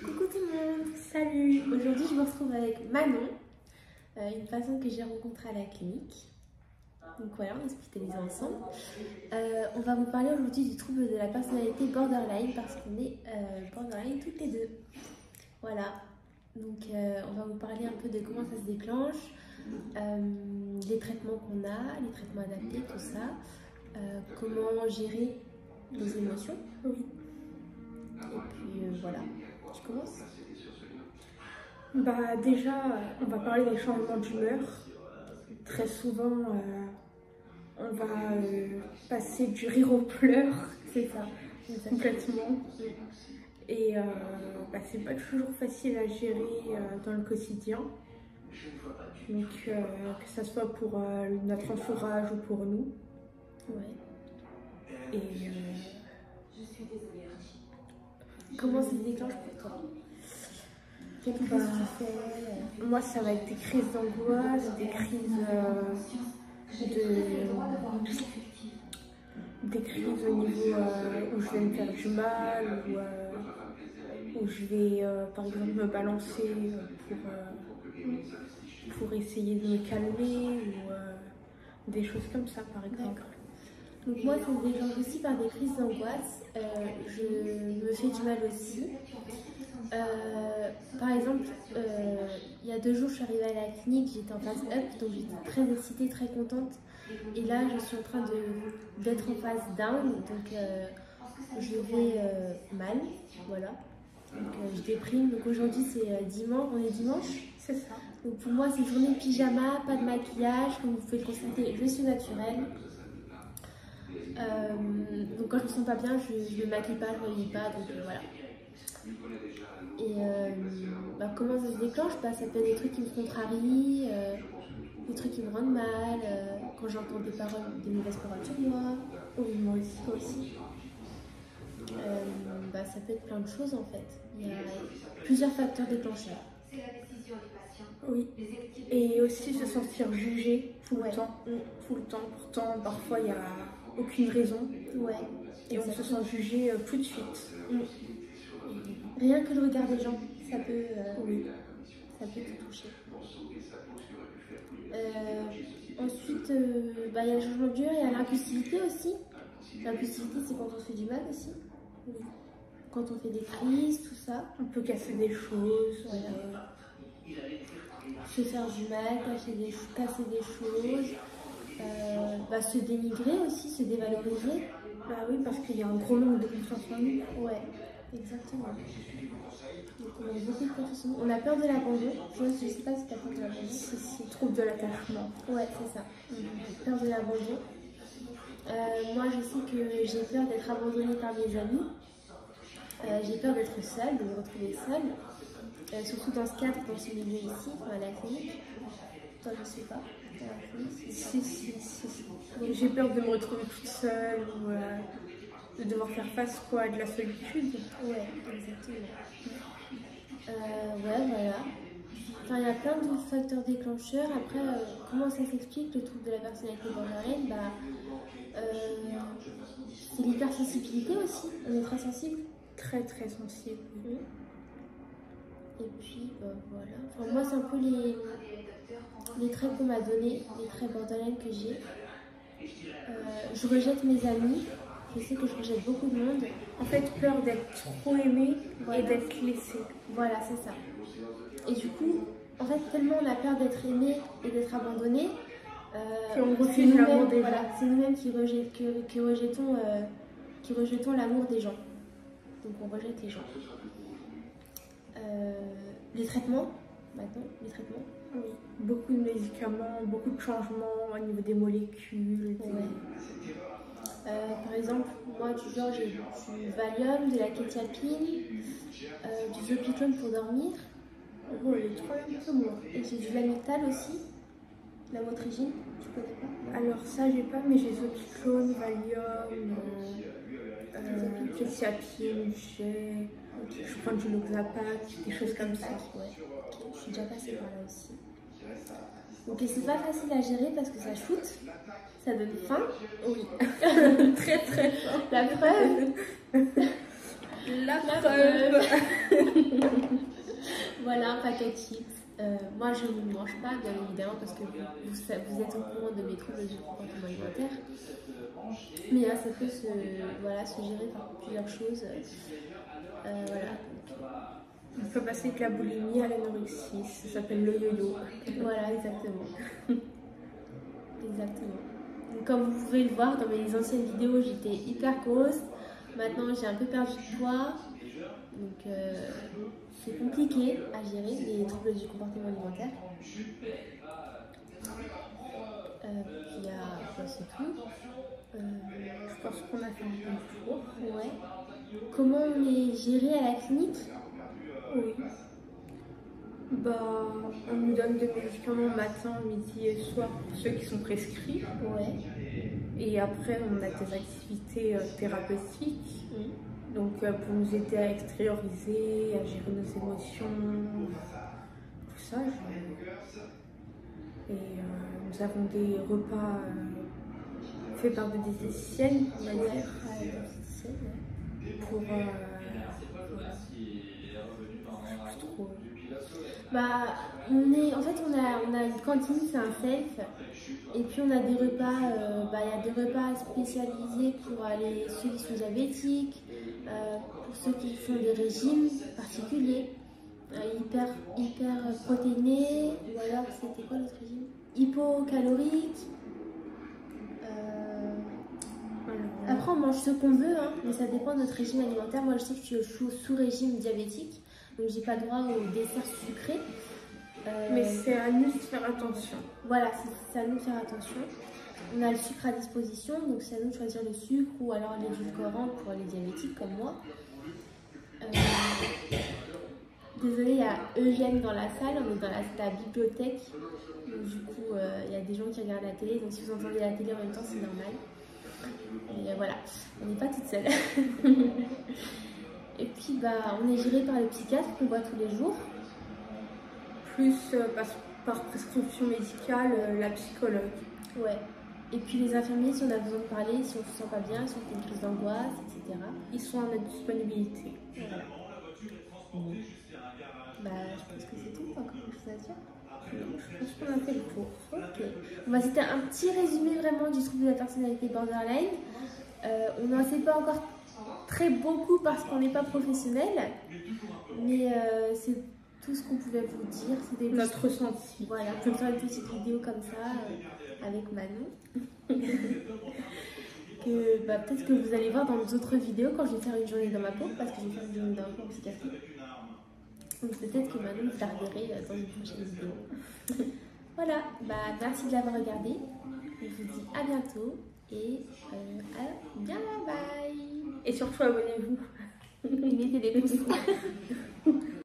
Coucou tout le monde. Salut. Aujourd'hui je me retrouve avec Manon, une patiente que j'ai rencontrée à la clinique. Donc voilà, on est hospitalisés ensemble. On va vous parler aujourd'hui du trouble de la personnalité borderline parce qu'on est borderline toutes les deux. Voilà, donc on va vous parler un peu de comment ça se déclenche, les traitements qu'on a, les traitements adaptés, tout ça, comment gérer les émotions. Oui. Et puis voilà, je commence. Bah déjà, on va parler des changements d'humeur. Très souvent, on va passer du rire aux pleurs, C'est ça, complètement. Et bah, c'est pas toujours facile à gérer dans le quotidien. Donc que ça soit pour notre entourage ou pour nous. Ouais. Et Comment ça se déclenche pour toi? Qu'est-ce que tu fais? moi, ça va être des crises d'angoisse, des crises des crises au niveau où je vais me faire du mal, où je vais par exemple me balancer pour essayer de me calmer ou des choses comme ça par exemple. Donc moi, ça se déclenche aussi par des crises d'angoisse. Je me fais du mal aussi. Par exemple, il y a 2 jours, je suis arrivée à la clinique, j'étais en phase up, donc j'étais très excitée, très contente. Et là, je suis en train d'être en phase down, donc je vais mal, voilà. Donc je déprime. Donc aujourd'hui, c'est dimanche, on est dimanche. C'est ça. Donc pour moi, c'est journée de pyjama, pas de maquillage, comme vous pouvez le constater, je suis naturelle. Donc quand je me sens pas bien, je me maquille pas, je me lis pas, donc voilà. Et bah, comment ça se déclenche? Bah, ça peut être des trucs qui me contrarient, des trucs qui me rendent mal, quand j'entends des mauvaises paroles sur moi. Oui, moi aussi. Bah, ça peut être plein de choses en fait. Il y a plusieurs facteurs déclencheurs. Oui. Et aussi se sentir jugé tout Ouais. le temps. Tout le temps. Pourtant, parfois, il n'y a aucune raison. Ouais. Et on se sent jugé tout de suite. Rien que le regard des gens, ça peut, Oui. ça peut te toucher. Ensuite, bah, il y a le changement d'humeur, il y a l'impulsivité aussi. L'impulsivité, c'est quand on se fait du mal aussi. Oui. Quand on fait des crises, tout ça. On peut casser des choses. Voilà. Se faire du mal, casser des choses. Bah, se dénigrer aussi, se dévaloriser. Bah oui, parce qu'il y a un gros manque de confiance en nous. Ouais, exactement. Donc on a beaucoup de confiance en nous. On a peur de l'abandon. Je ne sais pas si tu as peur de l'abandon. C'est trouble de l'attachement. Ouais, c'est ça. Peur de l'abandon. Moi, je sais que j'ai peur d'être abandonnée par mes amis. J'ai peur d'être seule, de me retrouver seule. Surtout dans ce cadre, dans ce milieu ici, à la clinique. Toi, je ne sais pas. Si. J'ai peur de me retrouver toute seule ou de devoir faire face à de la solitude. Ouais, exactement. Ouais, voilà. Enfin, il y a plein de facteurs déclencheurs. Après, comment ça s'explique le trouble de la personnalité borderline? Bah, c'est l'hypersensibilité aussi. On est très sensible. Très sensible. Et puis, bah, voilà. Enfin, moi, c'est un peu les traits qu'on m'a donnés, les traits borderline que j'ai. Je rejette mes amis. Je sais que je rejette beaucoup de monde. En fait, peur d'être trop aimée Voilà. et d'être laissée. Voilà, c'est ça. Et du coup, en fait, tellement on a peur d'être aimé et d'être abandonné, on c'est refuse l'amour nous-mêmes, des gens. voilà, c'est nous-mêmes qui rejetons l'amour des gens. Donc on rejette les gens. Les traitements, maintenant, les traitements. Oui. Beaucoup de médicaments, beaucoup de changements au niveau des molécules. Ouais. Par exemple, moi du genre j'ai du Valium, de la kétiapine, du Zopiclone pour dormir. Oh, les trois mêmes que moi. Et j'ai du Lamital aussi, la motrigine, tu connais pas? Alors ça, j'ai pas, mais j'ai Zopiclone, Valium, kétiapine, je prends du Loxapac, des choses comme ça. Ouais, je suis déjà passée par là aussi. Donc c'est pas facile à gérer parce que ça shoot, ça donne faim. Oui. Très faim. La preuve. La preuve. Voilà, un paquet de chips. Moi, je ne mange pas, bien évidemment, parce que vous êtes au courant de mes troubles du comportement alimentaire. Mais là, ça peut se gérer par plusieurs choses. Voilà. On peut passer de la boulimie à l'anorexie, ça s'appelle le yo-yo. Voilà, exactement. Exactement. Donc, comme vous pouvez le voir dans mes anciennes vidéos, j'étais hyper grosse. Maintenant, j'ai un peu perdu de poids. Donc, c'est compliqué à gérer les troubles du comportement alimentaire. Il y a, c'est tout. Je pense qu'on a fait un bon tour. Ouais. Comment on est géré à la clinique? Oui. Bah, on nous donne des médicaments matin, midi et soir pour ceux qui sont prescrits. Ouais. Et après, on a des activités thérapeutiques. Donc, pour nous aider à extérioriser, à gérer nos émotions, tout ça. Et nous avons des repas faits par des diététiciennes, on va dire, pour Bah, en fait, on a une cantine, c'est un self, et puis on a des repas, il y a des repas spécialisés pour ceux qui sont diabétiques, pour ceux qui font des régimes particuliers, hyper protéinés, ou alors c'était quoi l'autre régime? Hypocalorique. Après, on mange ce qu'on veut, hein, mais ça dépend de notre régime alimentaire. Moi, je sais que je suis sous régime diabétique, donc j'ai pas le droit aux desserts sucrés. Mais c'est à nous de faire attention. Voilà, c'est à nous de faire attention. On a le sucre à disposition, donc c'est à nous de choisir le sucre ou alors l'édulcorant pour les diabétiques comme moi. Désolée, il y a Eugène dans la salle, on est dans la bibliothèque. Donc, du coup, il y a des gens qui regardent la télé, donc si vous entendez la télé en même temps, c'est normal. Et voilà, on n'est pas toute seule. Et puis, on est géré par le psychiatre qu'on voit tous les jours. Plus par prescription médicale, la psychologue. Ouais. Et puis les infirmiers, si on a besoin de parler, si on ne se sent pas bien, si on fait une crise d'angoisse, etc. Ils sont à notre disponibilité. Voilà. Je pense que c'est tout, encore quelque chose à dire. Je pense qu'on a fait le tour. Ok. C'était un petit résumé vraiment du trouble de la personnalité borderline. On n'en sait pas encore très beaucoup parce qu'on n'est pas professionnel, mais c'est tout ce qu'on pouvait vous dire. C'était notre ressenti. Voilà, je vais faire une petite vidéo comme ça avec Manon. Peut-être que vous allez voir dans nos autres vidéos quand je vais faire une journée dans ma peau, parce que je vais faire une journée dans ma peau en psychiatrie. Donc peut-être que Manon vous la reverrez dans une prochaine vidéo. Voilà, merci de l'avoir regardé. Je vous dis à bientôt et à bien, bye. Et surtout abonnez-vous. Et mettez des pouces.